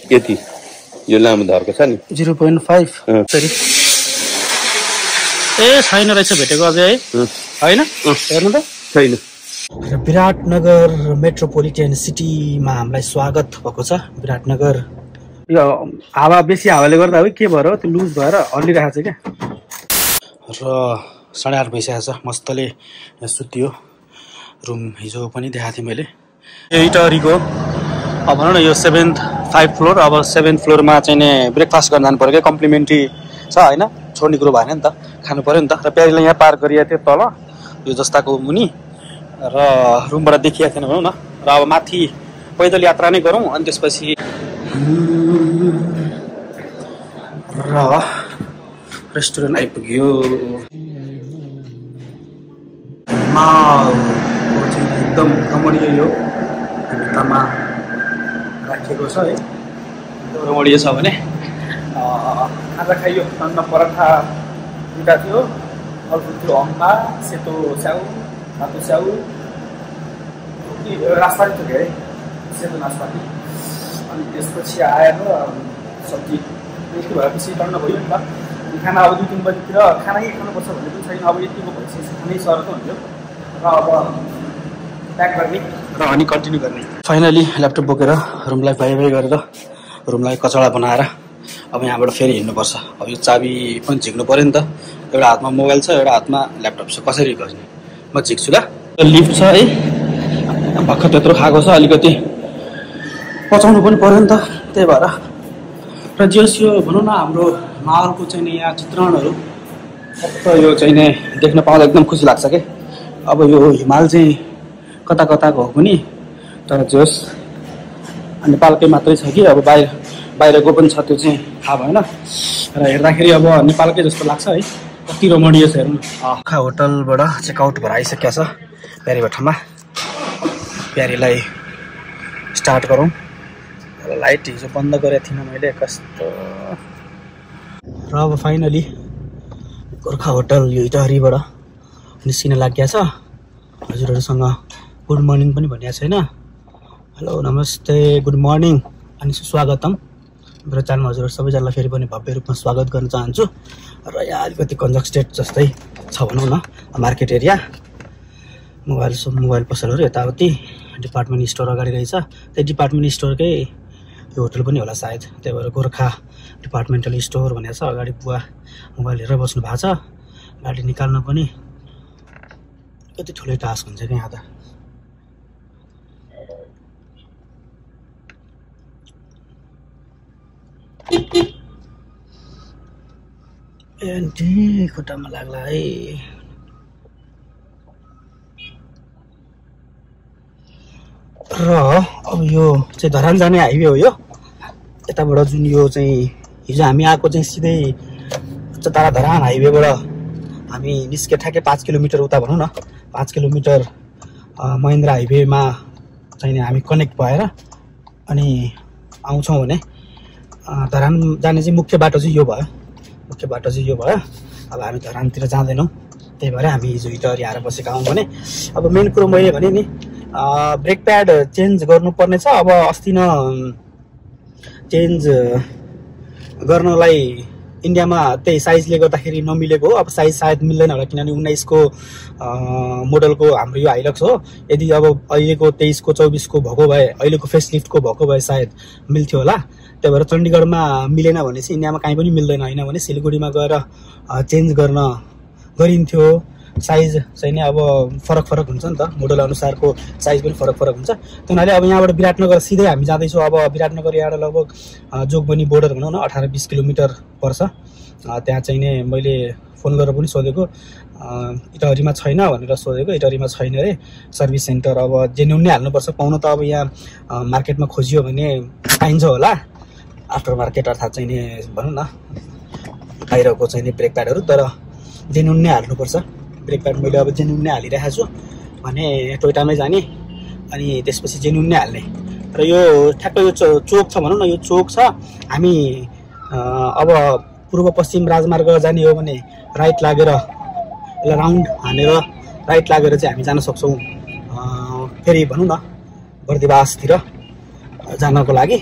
यति यो लामो धरको छ नि 0.5 सरी ए छैन रहेछ भेटेको अझै है हैन हेर्नु त छैन विराटनगर मेट्रोपोलिटन सिटीमा हामीलाई स्वागत भएको छ विराटनगर यो हावा बेसी हावाले गर्दा हो के भएर त्यो लुज भएर हल्लिरहेको छ क्या र 8:30 भइसकेको छ मस्तले सुत्यो रुम हिजो पनि देखाएको थिएँ मैले इटरीको अब भनौँ न यो 5th फ्लोर अब 7th फ्लोरमा चाहिँ नि ब्रेकफास्ट गर्न जानु पर्यो क्या कम्प्लिमेन्ट्री छ होइन छोड्ने कुरो भएन नि त खानु पर्यो नि त र प्यारीलाई यहाँ पार्क गरिएको थियो तल यो जस्ताको मुनि र रुमबाट देखिएको थिएन भनौँ न र अब माथि पैदल यात्रा नै गरौँ अनि त्यसपछि र रेस्टुरेन्ट आइपुग्यो एकदम रमणीय यो भित्तामा राखेको छ है रमणीय छ भने खाजा खाइयो अन्ना पराठा दुईटा थियो अर्को थियो अम्बा सेतो स्याउ रातो स्याउ नास्पाती थियो के अरे सेतो नास्पाती अनि त्यसपछि आएर सब्जी यति भएपछि टन्न भयो नि त खाना अब 2-3 बजीतिर खानै खानुपर्छ भन्ने पनि छैन अब यतिको भएपछि खानै सर त हुन्छ र अब प्याक गर्ने र अनि कन्टिन्यू गर्ने फाइनली ल्यापटप बोकेर रुमलाई बाई गरेर रुमलाई कचडा बनाएर अब यहाँबाट फेरि हिँड्नुपर्छ अब यो चाबी पनि झिक्नु पर्यो नि त एउटा हातमा मोबाइल छ एउटा हातमा ल्यापटप छ कसरी गर्ने म झिक्छु ल लिफ्ट छ है भर्खर त्यत्रो खाएको छ अलिकति पचाउनु पनि पर्यो नि त त्यही भएर र जस यो भनौँ न हाम्रो माहौलको चाहिँ यहाँ चित्रणहरू यो चाहिँ देख्न पाउँदा एकदम खुसी लाग्छ के अब यो हिमाल चाहिँ कता कताको हो पनि तर जोस नेपालकै मात्रै छ कि अब बाहिरको पनि छ त्यो चाहिँ थाहा भएन र हेर्दाखेरि अब नेपालकै जस्तो लाग्छ है कति रमणीय छ हेर्नु होटलबाट चेकआउट भएर आइसकेको छ प्यारीभट्टामा प्यारीलाई स्टार्ट गरौँ लाइट हिजो बन्द गरेको थिइनँ मैले कस्तो र अब फाइनली गोर्खा होटल यो इटहरीबाट निस्किन लाग्या छ हजुरहरूसँग गुड मर्निङ पनि भनिएको छैन हेलो नमस्ते गुड मर्निङ अनि सुस्वागतम मेरो च्यानलमा हजुरहरू सबैजनालाई फेरि पनि भव्य रूपमा स्वागत गर्न चाहन्छु र यहाँ अलिकति कन्जस्टेड जस्तै छ भनौँ न मार्केट एरिया मोबाइल पसलहरू यताउति डिपार्टमेन्ट स्टोर अगाडि रहेछ त्यही डिपार्टमेन्ट स्टोरकै यो होटल पनि होला सायद त्यही भएर गोर्खा डिपार्टमेन्टल स्टोर भनेको छ अगाडि बुवा मोबाइल हेरेर बस्नु भएको छ गाडी निकाल्न पनि कति ठुलै टास्क हुन्छ क्या यहाँ त खुट्टामा लाग्ला है र अब यो चाहिँ धरान जाने हाइवे हो यो यताबाट जुन यो चाहिँ हिजो हामी आएको चाहिँ सिधै चतारा धरान हाइवेबाट हामी निस्के ठ्याक्कै 5 किलोमिटर उता भनौँ न 5 किलोमिटर महेन्द्र हाइवेमा चाहिँ हामी कनेक्ट भएर अनि आउँछौँ भने धरान जाने चाहिँ मुख्य बाटो चाहिँ यो भयो अब हामी धरानतिर जाँदैनौँ त्यही भएर हामी हिजो इटहरी आएर बसेका हौँ भने अब मेन कुरो मैले भने नि ब्रेक प्याड चेन्ज गर्नुपर्ने छ अब अस्ति न चेन्ज गर्नलाई इन्डियामा त्यही साइजले गर्दाखेरि नमिलेको हो अब साइज सायद मिल्दैन होला किनभने 19 को मोडलको हाम्रो यो हाइलक्स हो यदि अब अहिलेको 23 को 24 को भएको भए अहिलेको फेसलिफ्टको भएको भए सायद मिल्थ्यो होला त्यही भएर चण्डीगढमा मिलेन भने चाहिँ इन्डियामा कहीँ पनि मिल्दैन होइन भने सिलगढीमा गएर चेन्ज गरिन्थ्यो साइज चाहिँ नि अब फरक हुन्छ नि त मोडल अनुसारको साइज पनि फरक हुन्छ त्यही हुनाले अब यहाँबाट विराटनगर सिधै हामी जाँदैछौँ अब विराटनगर यहाँबाट लगभग जोगबनी बोर्डर भनौँ न 18-20 किलोमिटर पर्छ त्यहाँ चाहिँ नि मैले फोन गरेर पनि सोधेको इटहरीमा छैन भनेर सोधेको इटहरीमा छैन अरे सर्भिस सेन्टर अब जेन्युन नै हाल्नुपर्छ पाउन त अब यहाँ मार्केटमा खोजियो भने पाइन्छ होला आफ्टर मार्केट अर्थात् चाहिँ नि भनौँ न बाहिरको चाहिँ नि ब्रेक प्याडहरू तर जेन्युन नै हाल्नुपर्छ ब्रेक प्याड मैले अब जेन्युन नै हालिरहेको छु भने टोयोटामै जाने अनि त्यसपछि जेन्युन नै हाल्ने र यो ठ्याक्कै यो चोक छ भनौँ न यो चोक छ हामी अब पूर्व पश्चिम राजमार्ग जाने हो भने राइट लागेर यसलाई राउन्ड हानेर राइट लागेर चाहिँ हामी जान सक्छौँ फेरि भनौँ न बर्दिवासतिर जानको लागि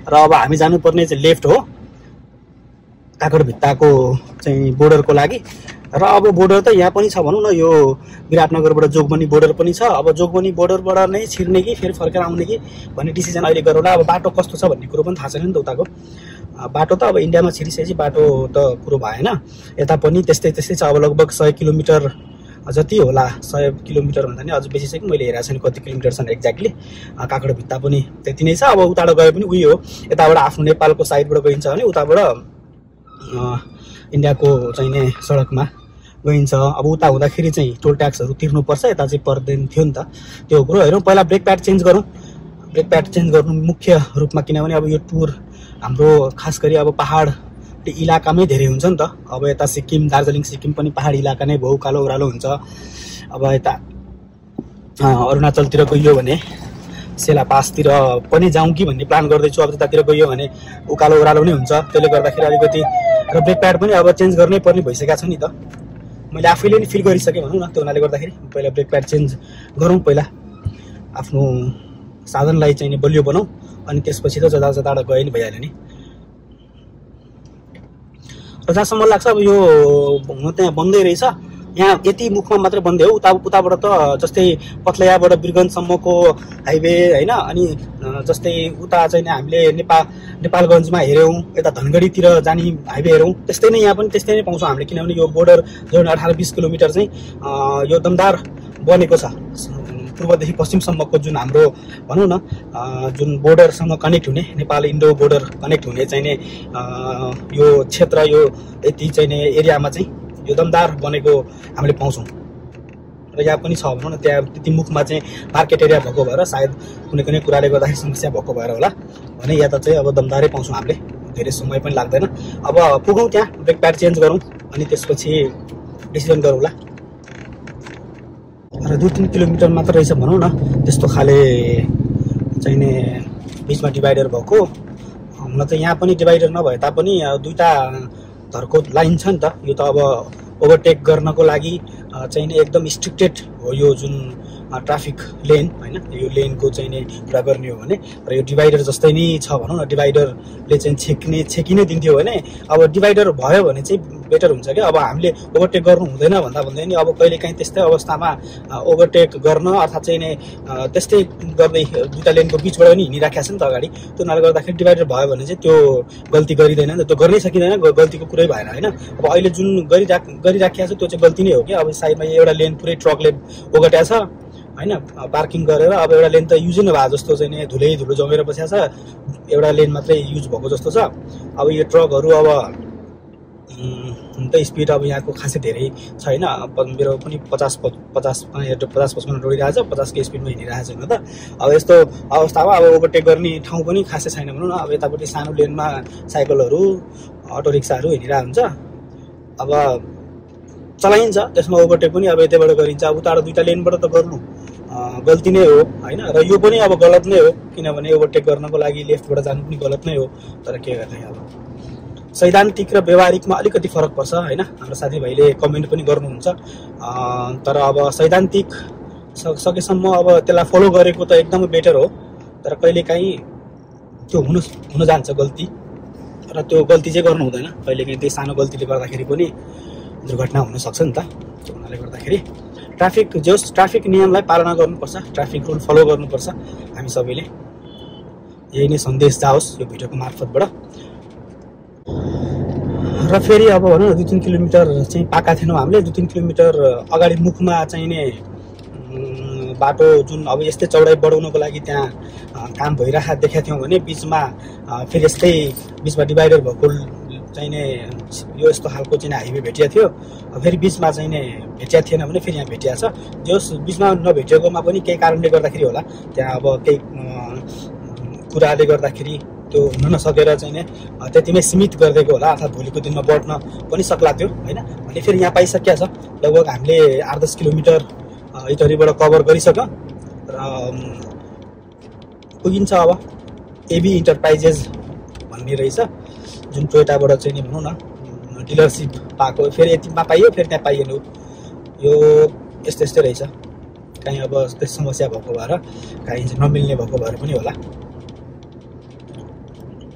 र अब हामी जानुपर्ने चाहिँ लेफ्ट हो काकडभिट्टाको चाहिँ बोर्डरको लागि। र अब बोर्डर त यहाँ पनि छ भनौँ न, यो विराटनगरबाट जोगबनी बोर्डर पनि छ। अब जोगबनी बोर्डरबाट नै छिर्ने कि फेरि फर्केर आउने कि भन्ने डिसिजन अहिले गरौँला। अब बाटो कस्तो छ भन्ने कुरो पनि थाहा छैन नि त उताको। बाटो त अब इन्डियामा छिरिसकेपछि बाटो त कुरो भएन, यता पनि त्यस्तै त्यस्तै छ। अब लगभग 100 किलोमिटर जति होला, 100 किलोमिटर भन्दा नि अझ बेसी छ कि मैले हेरेको छैन कति किलोमिटर छन् एक्ज्याक्टली। काकडभिट्टा पनि त्यति नै छ। अब उताबाट गए पनि उही हो, यताबाट आफ्नो नेपालको साइडबाट गइन्छ भने उताबाट इन्डियाको चाहिने सडकमा गइन्छ। अब उता हुँदाखेरि चाहिँ टोल ट्याक्सहरू तिर्नुपर्छ, यता चाहिँ पर्दैन थियो नि त। त्यो कुरो हेरौँ, पहिला ब्रेक प्याड चेन्ज गरौँ। ब्रेक प्याड चेन्ज गर्नु मुख्य रूपमा, किनभने अब यो टुर हाम्रो खास गरी अब पहाड इलाकामै धेरै हुन्छ नि त। अब यता सिक्किम, दार्जिलिङ सिक्किम पनि पहाड इलाका नै भयो, उकालो ओह्रालो हुन्छ। अब यता अरुणाचलतिर गइयो भने सेला पासतिर पनि जाउँ कि भन्ने प्लान गर्दैछु। अब त्यतातिर गइयो भने उकालो ओह्रालो नै हुन्छ, त्यसले गर्दाखेरि अलिकति। र ब्रेक प्याड पनि अब चेन्ज गर्नै पर्ने भइसकेको छ नि त, मैले आफैले नि फिल गरिसकेँ भनौँ न। त्यो हुनाले गर्दाखेरि पहिला ब्रेक प्याड चेन्ज गरौँ, पहिला आफ्नो साधनलाई चाहिँ नि बलियो बनाऊ, अनि त्यसपछि त जताबाट गए नि भइहाल्यो नि। र जहाँसम्म लाग्छ अब यो त्यहाँ बन्दै रहेछ, यहाँ यति मुखमा मात्रै बन्दै हो। उताबाट त जस्तै पत्लयाबाट बिरगन्जसम्मको हाइवे होइन, अनि जस्तै उता चाहिँ हामीले नेपालगञ्जमा हेऱ्यौँ, यता धनगढीतिर जाने हाइवे हेरौँ, त्यस्तै नै यहाँ पनि त्यस्तै नै पाउँछौँ हामीले। किनभने यो बोर्डर जुन 18-20 किलोमिटर चाहिँ यो दमदार बनेको छ, पूर्वदेखि पश्चिमसम्मको जुन हाम्रो भनौँ न जुन बोर्डरसँग कनेक्ट हुने, नेपाल इन्डो बोर्डर कनेक्ट हुने चाहिँ नि यो क्षेत्र, यो यति चाहिँ नि एरियामा चाहिँ यो दमदार बनेको हामीले पाउँछौँ। र यहाँ पनि छ भनौँ न, त्यहाँ त्यति मुखमा चाहिँ मार्केट एरिया भएको भएर सायद कुनै कुनै कुराले गर्दाखेरि समस्या भएको भएर होला भने यता चाहिँ अब दमदारै पाउँछौँ हामीले, धेरै समय पनि लाग्दैन। अब पुगौँ त्यहाँ, ब्रेक प्याड चेन्ज गरौँ, अनि त्यसपछि डिसिजन गरौँला। र 2-3 किलोमिटर मात्र रहेछ भनौँ न, त्यस्तो खाले चाहिँ नि बिचमा डिभाइडर भएको। हुन त यहाँ पनि डिभाइडर नभए तापनि दुईवटा धर्को लाइन छ नि त। यो त अब ओभरटेक गर्नको लागि चाहिँ नि एकदम स्ट्रिक्टेड हो यो जुन ट्राफिक लेन होइन, यो लेनको चाहिँ नि कुरा गर्ने हो भने। र यो डिभाइडर जस्तै नै छ भनौँ न, डिभाइडरले चाहिँ छेकिनै दिन्थ्यो भने अब डिभाइडर भयो भने चाहिँ बेटर हुन्छ क्या। अब हामीले ओभरटेक गर्नु हुँदैन भन्दा नि अब कहिलेकाहीँ त्यस्तै अवस्थामा ओभरटेक गर्न अर्थात् चाहिँ नि त्यस्तै गर्दै दुईवटा लेनको बिचबाट पनि हिँडिराखेको छ नि त अगाडि। त्यो हुनाले गर्दाखेरि डिभाइडर भयो भने चाहिँ त्यो गल्ती गरिँदैन नि त, त्यो गर्नै सकिँदैन, गल्तीको कुरै भएन होइन। अब अहिले जुन गरिराखेको छ त्यो चाहिँ गल्ती नै हो कि। अब साइडमा एउटा लेन पुरै ट्रकले ओगट्या छ होइन, पार्किङ गरेर। अब एउटा लेन त युजै नभए जस्तो चाहिँ नि धुलो जमेर बसेको छ, एउटा लेन मात्रै युज भएको जस्तो छ। अब यो ट्रकहरू अब त स्पिड अब यहाँको खासै धेरै छैन, मेरो पनि 50-55 दौडिरहेको छ, 50 को स्पिडमा हिँडिरहेको छैन त। अब यस्तो अवस्थामा अब ओभरटेक गर्ने ठाउँ पनि खासै छैन भनौँ न। अब यतापट्टि सानो लेनमा साइकलहरू, अटो रिक्साहरू हिँडिरहेको हुन्छ, अब चलाइन्छ, त्यसमा ओभरटेक पनि अब यतैबाट गरिन्छ। अब उताबाट दुईवटा लेनबाट त गर्नु गल्ती नै हो होइन। र यो पनि अब गलत नै हो, किनभने ओभरटेक गर्नको लागि लेफ्टबाट जानु पनि गलत नै हो। तर के गर्ने, अब सैद्धान्तिक र व्यवहारिकमा अलिकति फरक पर्छ होइन। हाम्रो साथीभाइले कमेन्ट पनि गर्नुहुन्छ, तर अब सैद्धान्तिक सकेसम्म अब त्यसलाई फलो गरेको त एकदमै बेटर हो। तर कहिलेकाहीँ त्यो हुन जान्छ गल्ती, र त्यो गल्ती चाहिँ गर्नु हुँदैन। कहिलेकाहीँ त्यही सानो गल्तीले गर्दाखेरि पनि दुर्घटना हुनसक्छ नि त। त्यो हुनाले गर्दाखेरि ट्राफिक नियमलाई पालना गर्नुपर्छ, ट्राफिक रुल फलो गर्नुपर्छ हामी सबैले। यही नै सन्देश जाओस् यो भिडियोको मार्फतबाट। र फेरि अब भनौँ न 2-3 किलोमिटर चाहिँ पाएका थिएनौँ हामीले। 2-3 किलोमिटर अगाडि मुखमा चाहिँ नि बाटो जुन अब यस्तै चौडाइ बढाउनको लागि त्यहाँ काम भइरहेको देखेका थियौँ भने बिचमा फेरि यस्तै बिचमा डिभाइडर भएको चाहिँ नि यो यस्तो खालको चाहिँ हाइवे भेटिया थियो। फेरि बिचमा चाहिँ नि भेटिया थिएन भने फेरि यहाँ भेटिया छ। जस बिचमा नभेटिएकोमा पनि केही कारणले गर्दाखेरि होला, त्यहाँ अब केही कुराले गर्दाखेरि त्यो हुन नसकेर चाहिँ नि त्यतिमै सीमित गरिदिएको होला, अर्थात् भोलिको दिनमा बढ्न पनि सक्ला थियो होइन। भने फेरि यहाँ पाइसकेको छ, लगभग हामीले 8-10 किलोमिटर इटरीबाट कभर गरिसक्यो र पुगिन्छ। अब एबी इन्टरप्राइजेस भन्ने रहेछ जुन टोयोटाबाट चाहिँ नि भनौँ न डिलरसिप पाएको, फेरि यतिमा पाइयो, फेरि त्यहाँ पाइएन। यो यस्तै रहेछ, काहीँ अब त्यस्तो समस्या भएको भएर, काहीँ नमिल्ने भएको भएर पनि होला।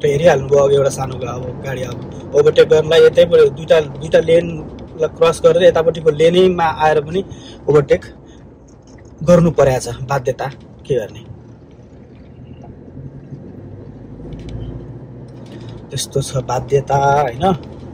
हेरिहाल्नुभयो अब एउटा सानो अब गाडी अब ओभरटेक गर्नलाई यतै पऱ्यो दुईटा लेनलाई क्रस गरेर यतापट्टिको लेनैमा आएर पनि ओभरटेक गर्नु परेछ बाध्यता के गर्ने त्यस्तो छ बाध्यता हैन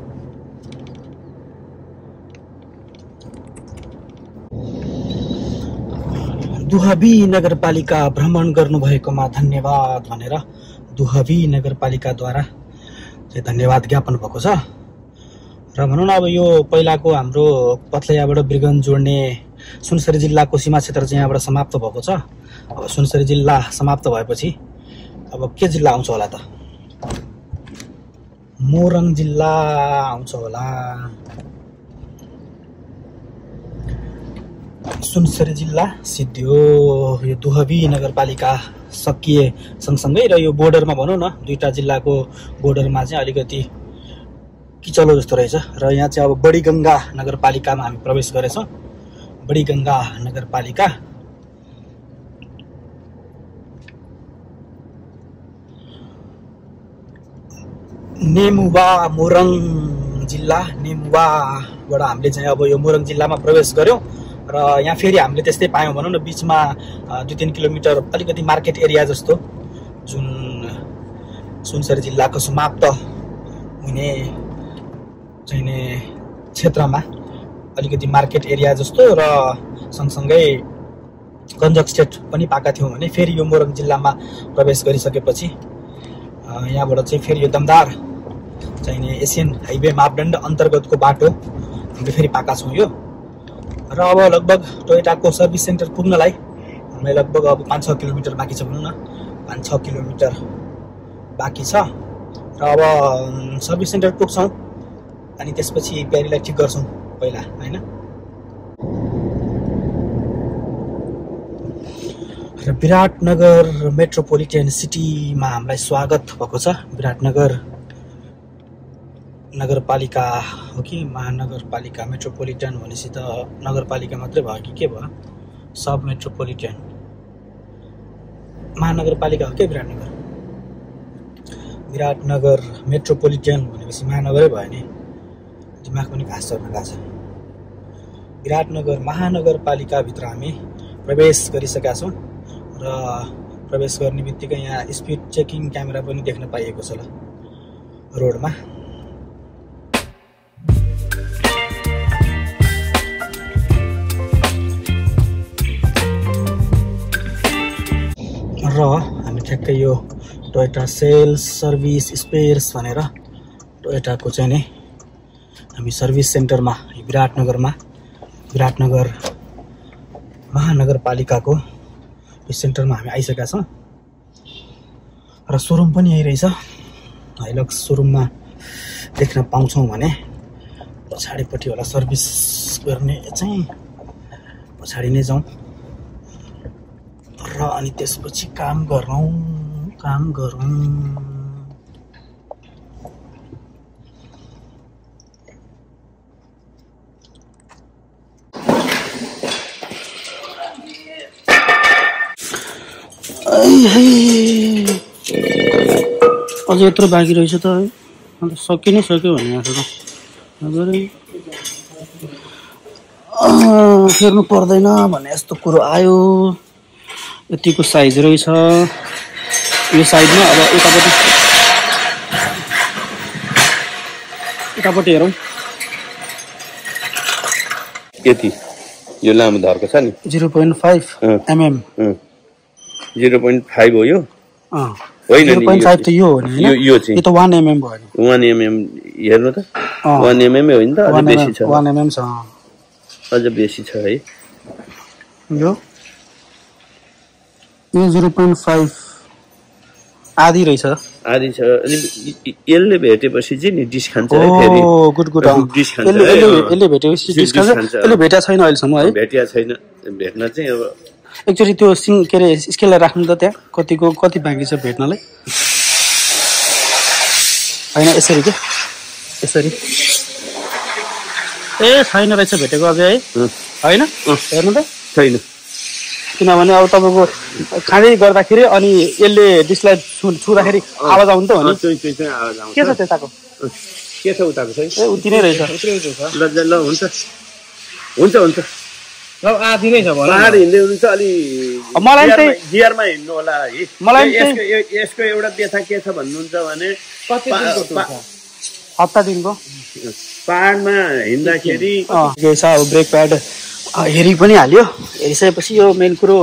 दुहबी नगरपालिका भ्रमण गर्नुभएकोमा धन्यवाद भनेर दुहबी नगरपालिकाद्वारा चाहिँ धन्यवाद ज्ञापन भएको छ र भनौँ न अब यो पहिलाको हाम्रो पथलैयाबाट बिरगञ्ज जोड्ने सुनसरी जिल्लाको सीमा क्षेत्र चाहिँ यहाँबाट समाप्त भएको छ अब सुनसरी जिल्ला समाप्त भएपछि अब के जिल्ला आउँछ होला त मोरङ जिल्ला आउँछ होला सुनसरी जिल्ला सिद्धियो यो दुहबी नगरपालिका सकिए सँगसँगै र यो बोर्डरमा भनौँ न दुईटा जिल्लाको बोर्डरमा चाहिँ अलिकति किचलो जस्तो रहेछ र यहाँ चाहिँ अब बडीगङ्गा नगरपालिकामा हामी प्रवेश गरेछौँ बडीगङ्गा नगरपालिका नेमुवा मोरङ जिल्ला नेमुवाबाट हामीले चाहिँ अब यो मोरङ जिल्लामा प्रवेश गर्यौँ र यहाँ फेरि हामीले त्यस्तै पायौँ भनौँ न बिचमा 2-3 किलोमिटर अलिकति मार्केट एरिया जस्तो जुन सुनसरी जिल्लाको समाप्त हुने चाहिने क्षेत्रमा अलिकति मार्केट एरिया जस्तो र सँगसँगै कन्जस्टेड पनि पाएका थियौँ भने फेरि यो मोरङ जिल्लामा प्रवेश गरिसकेपछि यहाँबाट चाहिँ फेरि यो दमदार चाहिने एसियन हाइवे मापदण्ड अन्तर्गतको बाटो हामीले फेरि पाएका छौँ यो र अब लगभग टोयोटाको सर्भिस सेन्टर पुग्नलाई हामीलाई लगभग अब 5-6 किलोमिटर बाँकी छ भनौँ न 5-6 किलोमिटर बाँकी छ र अब सर्भिस सेन्टर पुग्छौँ अनि त्यसपछि प्यारीलाई ठिक गर्छौँ पहिला हैन र विराटनगर मेट्रोपोलिटन सिटीमा हामीलाई स्वागत भएको छ विराटनगर नगरपालिका हो कि महानगरपालिका मेट्रोपोलिटन भनेपछि त नगरपालिका मात्रै भयो कि के भयो सब मेट्रोपोलिटन महानगरपालिका हो के विराटनगर मेट्रोपोलिटन भनेपछि महानगरै भयो नि दिमाग पनि घाँस चर्न गएको छ विराटनगर महानगरपालिकाभित्र हामी प्रवेश गरिसकेका छौँ र प्रवेश गर्ने बित्तिकै यहाँ स्पिड चेकिङ क्यामेरा पनि देख्न पाइएको छ ल रोडमा र हामी ठ्याक्कै यो टोयोटा सेल्स सर्भिस स्पेयर्स भनेर टोयोटाको चाहिँ नि हामी सर्भिस सेन्टरमा विराटनगर महानगरपालिकाको यो सेन्टरमा हामी आइसकेका छौँ र सोरुम पनि यही रहेछ हाइलक्स सोरुममा देख्न पाउँछौँ भने पछाडिपट्टि होला सर्भिस गर्ने चाहिँ पछाडि नै जाउँ र अनि त्यसपछि काम गरौँ अझै यत्रो बाँकी रहेछ त है अन्त सकि नै सक्यो भने यहाँ फेर्नु पर्दैन भन्ने यस्तो कुरो आयो यतिको साइज रहेछ यो साइडमा अब यतापट्टि हेरौँ यति यो लामो धर्को छ नि 0.5 mm 0.5 हो यो होइन 0.5 त यो हो नि यो चाहिँ यो त 1 mm भयो 1 mm हेर्नु त 1 mm हो नि त अझ बेसी छ 1 mm छ अझ बेसी छ है यो 0.5 आधी रहेछ आधी छ अनि यसले भेटेपछि चाहिँ नि डिस खान्छ है फेरि गुड डिस खान्छ यसले भेटेपछि डिस खान्छ यसले भेटेको छैन अहिलेसम्म है भेटिया छैन भेट्न चाहिँ अब एकचोटि त्यो के अरे स्केललाई राख्नु त त्यहाँ कति बाँकी छ भेट्नलाई होइन यसरी के यसरी ए छैन रहेछ भेटेको अझै है होइन हेर्नु त छैन किनभने अब तपाईँको खाँदै गर्दाखेरि अनि यसले डिसलाई छुँदाखेरि आवाज आउनु त हो नि के छ त्यताको के छ उताको चाहिँ ए उति नै रहेछ ल ल हुन्छ हुन्छ हुन्छ ल आधी नै छ भन पहाड हिँड्दै हुन्छ अलि मलाई चाहिँ गियरमा हिँड्नु होला है मलाई यसको एउटा व्यथा के छ भन्नुहुन्छ भने कति दिनको टुर छ हप्ता दिनको पहाडमा हिँड्दाखेरि के छ अब ब्रेक प्याड हेरि पनि हाल्यो हेरिसकेपछि यो मेन कुरो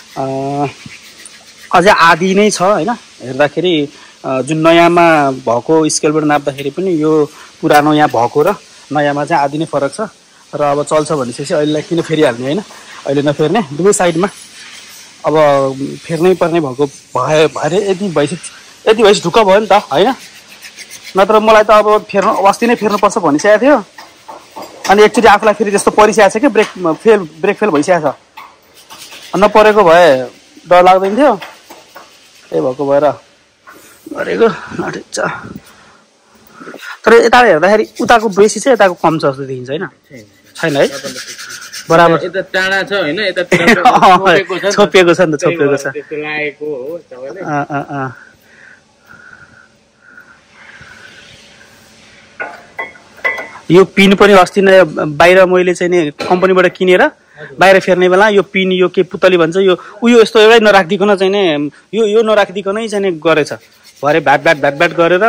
अझै आधी नै छ होइन हेर्दाखेरि जुन नयाँमा भएको स्केलबाट नाप्दाखेरि पनि यो पुरानो यहाँ भएको र नयाँमा चाहिँ आधी नै फरक छ र अब चल्छ भनेपछि अहिलेलाई किन फेरिहाल्ने होइन अहिले नफेर्ने दुवै साइडमा अब फेर्नै पर्ने भएको भएर यति भएपछि ढुक्क भयो नि त होइन नत्र मलाई त अब फेर्नु अस्ति नै फेर्नुपर्छ भनिसकेको थियो अनि एकचोटि आफूलाई फेरि त्यस्तो परिसकेको छ कि ब्रेक फेल भइसकेको छ नपरेको भए डर लाग्दैन थियो त्यही भएको भएर गरेको ठिक छ तर यता हेर्दाखेरि उताको बेसी छ यताको कम छ जस्तो देखिन्छ होइन छैन है बराबर यता टाढा छ हैन यता छोपिएको छ नि त छोपिएको छ त्यस्तो लागेको हो तपाईलाई यो पिन पनि अस्ति नै बाहिर मैले चाहिँ नि कम्पनीबाट किनेर बाहिर फेर्ने बेला यो पिन यो के पुतली भन्छ यो उयो यस्तो एउटै नराखिदिकन चाहिँ नि यो नराखिदिकनै चाहिँ नि गरेछ भरे भ्याट गरेर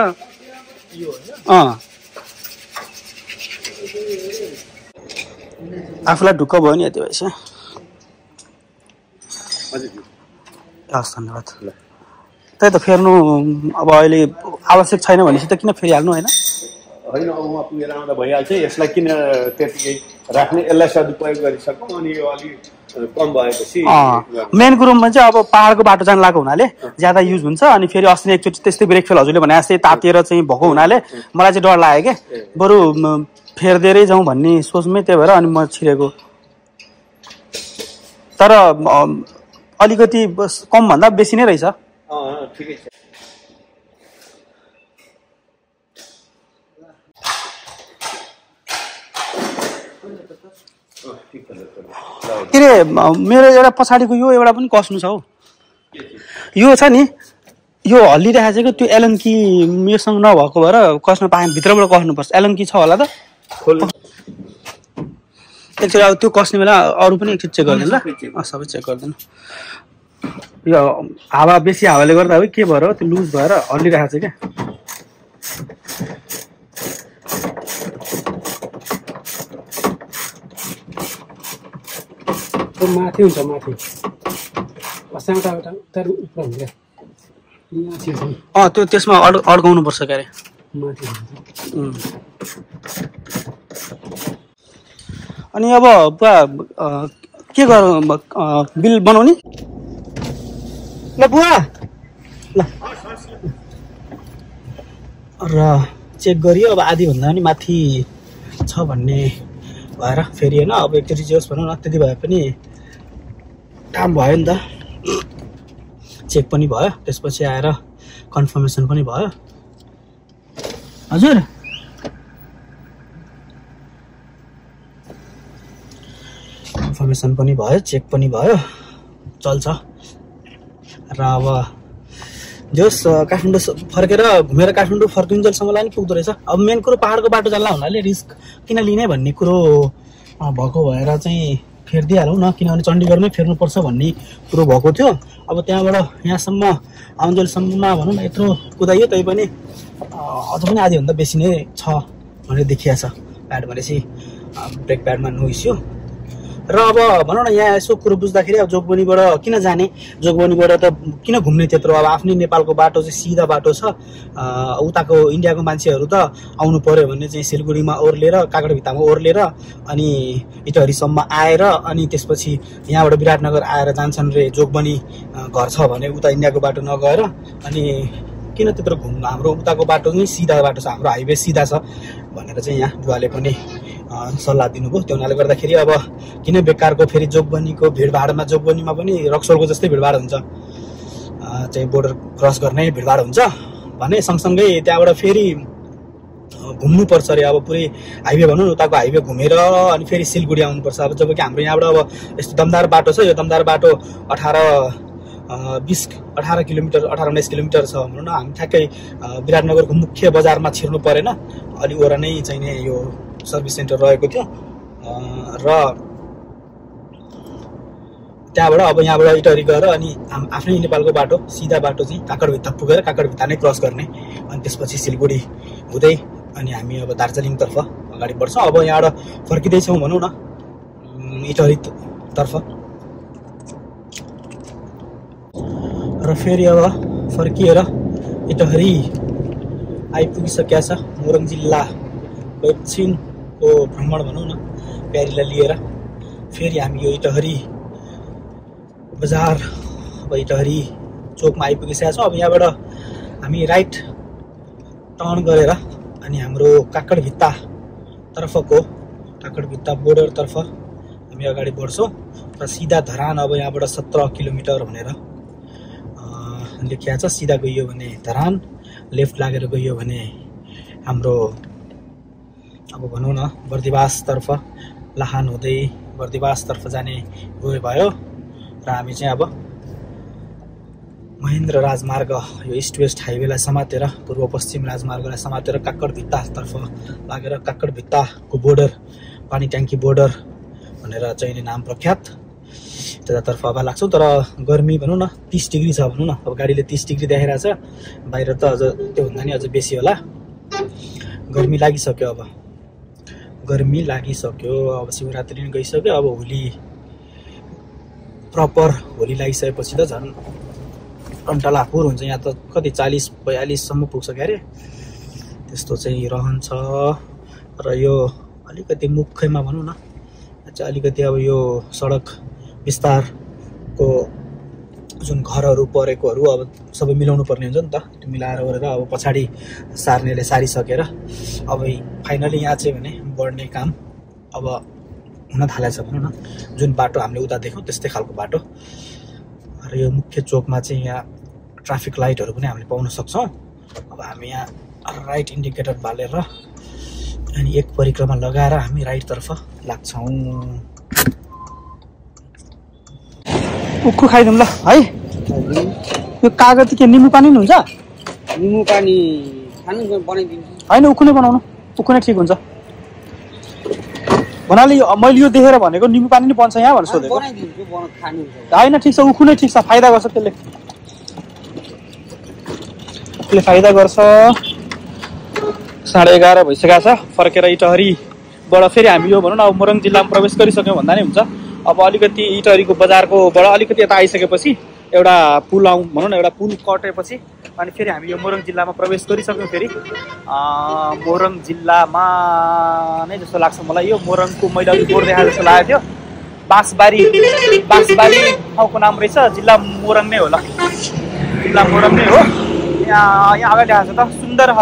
आफूलाई ढुक्क भयो नि यति भएपछि हस् धन्यवाद त्यही त फेर्नु अब अहिले आवश्यक छैन भनेपछि त किन फेरिहाल्नु होइन होइन अब उहाँ पुगेर आउँदा भइहाल्छ यसलाई किन त्यतिकै राख्ने यसलाई सदुपयोग गरिसकौँ अनि यो अलिक कम भएपछि मेन कुरोमा चाहिँ अब पहाडको बाटो जान लागेको हुनाले ज्यादा युज हुन्छ अनि फेरि अस्ति एकचोटि त्यस्तै ब्रेक फेल हजुरले भने जस्तै तातिएर चाहिँ भएको हुनाले मलाई चाहिँ डर लाग्यो क्या बरु फेर्दै जाउँ भन्ने सोचमै त्यही भएर अनि म छिरेको तर अलिकति कम भन्दा बेसी नै रहेछ ठिकै छ के अरे मेरो एउटा पछाडिको यो एउटा पनि कस्नु छ हौ यो छ नि यो हल्लिरहेको छ कि त्यो एलन कि मेसँग नभएको भएर कस्न पाएन भित्रबाट कस्नुपर्छ एलन कि छ होला त एकचोटि अब त्यो कस्ने बेला अरू पनि एकचोटि चेक गरिदिनु ल सबै चेक गरिदिनु यो हावा बेसी हावाले गर्दा हो के भएर त्यो लुज भएर हल्लिरहेको छ क्या माथि हुन्छ माथि त्यो त्यसमा अड्काउनु पर्छ के अरे अनि अब पुरा के गरौँ बिल बनाउने ल बुवा ल र चेक गरियो अब आधीभन्दा पनि माथि छ भन्ने भएर फेरि होइन अब एकचोटि जे होस् भनौँ न त्यति भए पनि काम भयो नि त चेक पनि भयो त्यसपछि आएर कन्फर्मेसन पनि भयो हजुर कन्फर्मेसन पनि भयो चेक पनि भयो चल्छ र अब जस काठमाडौँ फर्केर घुमेर काठमाडौँ फर्किन्जेलसम्मलाई नि पुग्दो रहेछ अब मेन कुरो पहाडको बाटो जान्ला हुनाले रिस्क किन लिने भन्ने कुरो भएको भएर चाहिँ फेरिदिइहालौँ न किनभने चण्डीगढमै फेर्नुपर्छ भन्ने कुरो भएको थियो अब त्यहाँबाट यहाँसम्म आउन्जेलसम्ममा भनौँ न यत्रो कुदाइयो तै पनि अझ पनि आधीभन्दा बेसी नै छ भनेर देखिया छ प्याड भनेपछि ब्रेक प्याडमा नो इस्यु र अब भनौँ न यहाँ यसो कुरो बुझ्दाखेरि अब जोगबनीबाट किन जाने जोगबनीबाट त किन घुम्ने त्यत्रो अब आफ्नै नेपालको बाटो चाहिँ सिधा बाटो छ उताको इन्डियाको मान्छेहरू त आउनु पर्यो भने चाहिँ सिलगढीमा ओर्लेर काकडभित्तामा ओर्लेर अनि इटहरीसम्म आएर अनि त्यसपछि यहाँबाट विराटनगर आएर जान्छन् रे जोगबनी घर छ भने उता इन्डियाको बाटो नगएर अनि किन त्यत्रो घुम्नु हाम्रो उताको बाटो नै सिधा बाटो छ हाम्रो हाइवे सिधा छ भनेर चाहिँ यहाँ बुवाले पनि सल्लाह दिनुभयो त्यो हुनाले गर्दाखेरि अब किन बेकारको फेरि जोगबनीको भिडभाडमा जोगबनीमा पनि रक्सोलको जस्तै भिडभाड हुन्छ चाहिँ बोर्डर क्रस गर्ने भिडभाड हुन्छ भने सँगसँगै त्यहाँबाट फेरि घुम्नुपर्छ अरे अब पुरै हाइवे भनौँ न उताको हाइवे घुमेर अनि फेरि सिलगढी आउनुपर्छ अब जबकि हाम्रो यहाँबाट अब यस्तो दमदार बाटो छ यो दमदार बाटो 18 किलोमिटर 18-19 किलोमिटर छ भनौँ न हामी ठ्याक्कै विराटनगरको मुख्य बजारमा छिर्नु परेन अलि वरा नै चाहिने यो सर्भिस सेन्टर रहेको थियो र त्यहाँबाट अब यहाँबाट इटहरी गएर अनि आफ्नै नेपालको बाटो सिधा बाटो चाहिँ काकडभित्ता पुगेर काकडभित्ता नै क्रस गर्ने अनि त्यसपछि सिलगढी हुँदै अनि हामी अब दार्जिलिङतर्फ अगाडि बढ्छौँ अब यहाँबाट फर्किँदैछौँ भनौँ न इटहरीतर्फ र फेरि अब फर्किएर इटहरी आइपुगिसकेका छ मोरङ जिल्लाको एकछिनको भ्रमण भनौँ न प्यारीलाई लिएर फेरि हामी यो इटहरी बजार अब इटहरी चोकमा आइपुगिसकेका छौँ अब यहाँबाट हामी राइट टर्न गरेर अनि हाम्रो काकडभित्ता बोर्डरतर्फ हामी अगाडि बढ्छौँ र सिधा धरान अब यहाँबाट 17 किलोमिटर भनेर लेखिएको छ सिधा गइयो भने धरान लेफ्ट लागेर गइयो भने हाम्रो अब भनौँ न बर्दिवासतर्फ लाहान हुँदै बर्दिवासतर्फ जाने भयो र हामी चाहिँ अब महेन्द्र राजमार्ग यो इस्ट वेस्ट हाइवेलाई समातेर पूर्व पश्चिम राजमार्गलाई समातेर काकडभित्तातर्फ लागेर काकडभित्ताको बोर्डर पानी ट्याङ्की बोर्डर भनेर चाहिने नाम प्रख्यात त्यतातर्फ अब लाग्छौँ तर गर्मी भनौँ न 30 डिग्री छ भनौँ न अब गाडीले 30 डिग्री देखाइरहेको छ बाहिर त अझ त्योभन्दा नि अझ बेसी होला गर्मी लागिसक्यो अब शिवरात्रि नि गइसक्यो अब होली प्रपर होली लागिसकेपछि त झन् कन्टलापुर हुन्छ यहाँ त कति 40-42 सम्म पुग्छ क्यारे त्यस्तो चाहिँ रहन्छ र यो अलिकति मुख्यमा भनौँ न चाहिँ अलिकति अब यो सडक विस्तारको जुन घरहरू परेकोहरू अब सबै मिलाउनु पर्ने हुन्छ नि त त्यो मिलाएर गरेर अब पछाडि सार्नेले सारिसकेर अब फाइनली यहाँ चाहिँ भने बढ्ने काम अब हुन थालेछ भनौँ न जुन बाटो हामीले उता देख्यौँ त्यस्तै खालको बाटो र यो मुख्य चोकमा चाहिँ यहाँ ट्राफिक लाइटहरू पनि हामीले पाउन सक्छौँ अब हामी यहाँ राइट इन्डिकेटर बालेर अनि एक परिक्रमा लगाएर हामी राइटतर्फ लाग्छौँ उक्खु खाइदिउँ ल है यो कागज के निम्बु पानी नि हुन्छ निम्बु पानी खानु बनाइदिन्छु होइन उक्खु नै बनाउनु उक्खु नै ठिक हुन्छ भन्नाले मैले यो देखेर भनेको निम्बु पानी नै बन्छ यहाँ भनेर सोधेको होइन ठिक छ उखु नै ठिक छ फाइदा गर्छ त्यसले फाइदा गर्छ 11:30 भइसकेको छ फर्केर इटहरीबाट फेरि हामी यो भनौँ न अब मोरङ जिल्लामा प्रवेश गरिसक्यौँ भन्दा नि हुन्छ अब अलिकति इटहरीको बजारकोबाट अलिकति यता आइसकेपछि एउटा पुल भनौँ न एउटा पुल कटेपछि अनि फेरि हामी यो मोरङ जिल्लामा प्रवेश गरिसक्यौँ फेरि मोरङ जिल्लामा नै जस्तो लाग्छ मलाई यो मोरङको मैले अलिक बोर्ड देखाएको जस्तो लागेको थियो बाँसबारी ठाउँको नाम रहेछ जिल्ला मोरङ नै हो ल जिल्ला मोरङ नै हो यहाँ अगाडि देखाएको छ त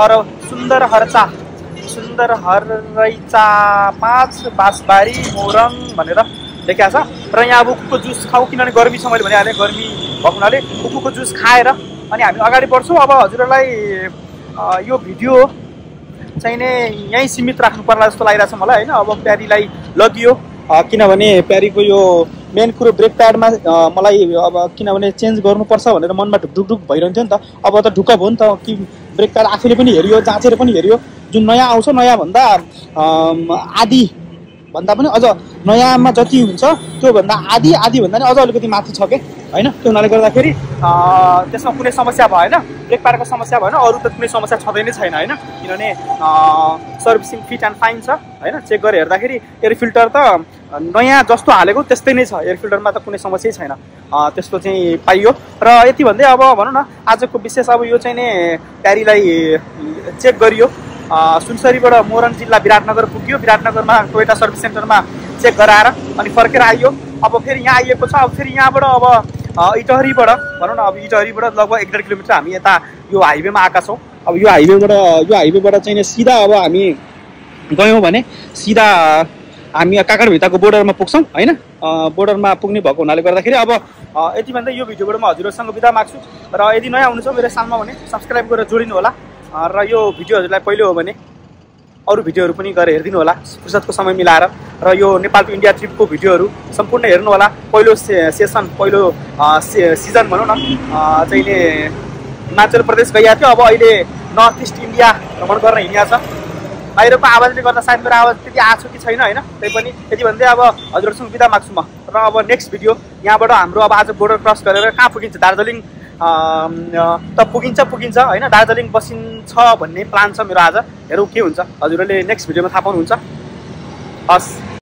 सुन्दर हरैचा 5 बाँसबारी मोरङ भनेर लेखेको छ र यहाँ अब उखुको जुस खाऊ किनभने गर्मी छ मैले भनिहालेँ गर्मी भएको हुनाले उखुको जुस खाएर अनि हामी अगाडि बढ्छौँ अब हजुरहरूलाई यो भिडियो चाहिँ नै यहीँ सीमित राख्नु पर्ला जस्तो लागिरहेछ मलाई होइन अब प्यारीलाई लगियो किनभने प्यारीको यो मेन कुरो ब्रेक प्याडमा मलाई अब किनभने चेन्ज गर्नुपर्छ भनेर मनमा ढुकढुक भइरहन्थ्यो नि त अब त ढुक्क भयो नि त कि ब्रेक प्याड आफैले पनि हेऱ्यो जाँचेर पनि हेऱ्यो जुन नयाँ आउँछ नयाँभन्दा आधी भन्दा पनि अझ नयाँमा जति हुन्छ त्योभन्दा आधीभन्दा नि अझ अलिकति माथि छ के होइन त्यो हुनाले गर्दाखेरि त्यसमा कुनै समस्या भएन ब्रेक प्याडको समस्या भएन अरू त कुनै समस्या छँदै नै छैन होइन किनभने सर्भिसिङ फिट एन्ड फाइन छ होइन चेक गरेर हेर्दाखेरि एयर फिल्टर त नयाँ जस्तो हालेको त्यस्तै नै छ एयर फिल्टरमा त कुनै समस्यै छैन त्यस्तो चाहिँ पाइयो र यति भन्दै अब भनौँ न आजको विशेष अब यो चाहिँ नि प्यारीलाई चेक गरियो सुनसरीबाट मोरङ जिल्ला विराटनगर पुग्यो विराटनगरमा टोयोटा सर्भिस सेन्टरमा चेक गराएर अनि फर्केर आइयो अब फेरि यहाँ आइएको छ अब फेरि यहाँबाट अब इटहरीबाट भनौँ न अब इटहरीबाट लगभग 1.5 किलोमिटर हामी यता यो हाइवेमा आएका छौँ अब यो हाइवेबाट चाहिँ सिधा अब हामी गयौँ भने सिधा हामी काकडभित्ताको बोर्डरमा पुग्छौँ होइन बोर्डरमा पुग्ने भएको हुनाले गर्दाखेरि अब यति भन्दा यो भिडियोबाट म हजुरहरूसँग बिदा माग्छु र यदि नयाँ हुनुहुन्छ मेरो च्यानलमा भने सब्सक्राइब गरेर जोडिनु होला र यो भिडियो हजुरलाई पहिलो हो भने अरू भिडियोहरू पनि गएर हेरिदिनु होला फुर्सदको समय मिलाएर। र यो नेपाल टु इन्डिया ट्रिपको भिडियोहरू सम्पूर्ण हेर्नु होला। पहिलो सेसन पहिलो सिजन भनौँ न चाहिँ हिमाचल प्रदेश गइएको थियो, अब अहिले नर्थ इस्ट इन्डिया भ्रमण गर्न हिँडिया छ। बाहिरको आवाजले गर्दा सायद मेरो आवाज त्यति आएको कि छैन होइन, तैपनि त्यति भन्दै अब हजुरहरूसँग बिदा माग्छु म। र अब नेक्स्ट भिडियो यहाँबाट हाम्रो अब आज बोर्डर क्रस गरेर कहाँ पुगिन्छ, दार्जिलिङ त पुगिन्छ होइन, दार्जिलिङ बसिन्छ भन्ने प्लान छ मेरो आज। हेरौँ के हुन्छ, हजुरहरूले नेक्स्ट भिडियोमा थाहा पाउनुहुन्छ। हस्।